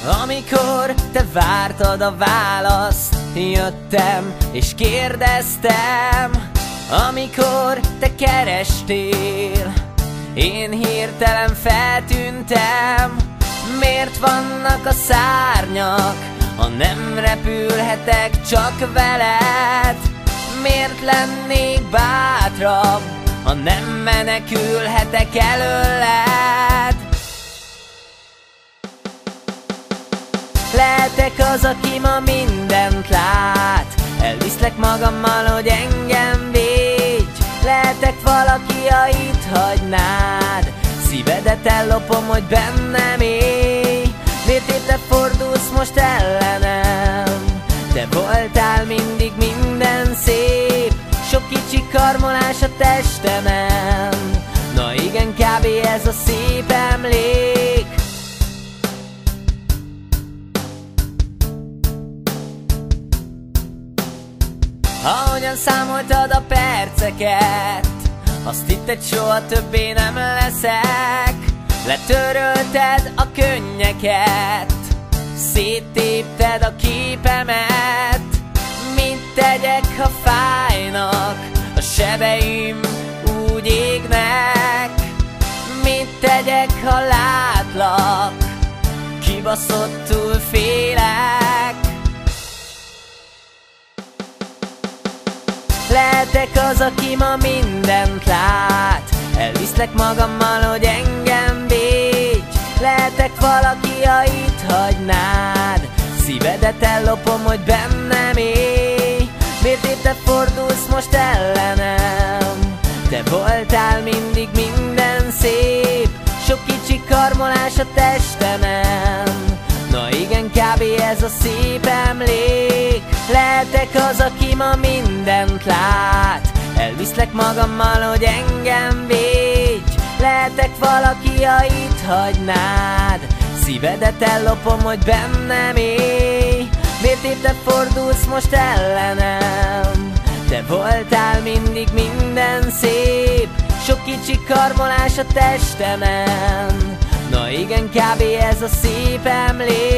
Amikor te vártad a választ, jöttem és kérdeztem. Amikor te kerestél, én hirtelen feltűntem. Miért vannak a szárnyak, ha nem repülhetek csak veled? Miért lennék bátrabb, ha nem menekülhetek előled? Lehetek az, aki ma mindent lát, elviszlek magammal, hogy engem védj. Lehetek valaki, ha itt hagynád, szívedet ellopom, hogy bennem élj. Miért épp te fordulsz most ellenem? Te voltál mindig minden szép, sok kicsi karmolás a testemen. Na igen, kb. Ez a szép emlék. Ahogyan számoltad a perceket, azt hitted, soha többé nem leszek. Letörölted a könnyeket, széttépted a képemet. Mit tegyek, ha fájnak a sebeim, úgy égnek? Mit tegyek, ha látlak, kibaszottul félek? Lehetek az, aki ma mindent lát, elviszlek magammal, hogy engem védj. Lehetek valaki, ha itt hagynád, szívedet ellopom, hogy bennem élj. Miért épp te fordulsz most ellenem? Te voltál mindig minden szép, sok kicsi karmolás a testemen. Na igen, kb. Ez a szép emlék. Lehetek az, aki ma mindent lát, elviszlek magammal, hogy engem védj. Lehetek valaki, ha itt hagynád, szívedet ellopom, hogy bennem élj. Miért épp te fordulsz most ellenem? Te voltál mindig minden szép, sok kicsi karmolás a testemen. Na igen, kb. Ez a szép emlék.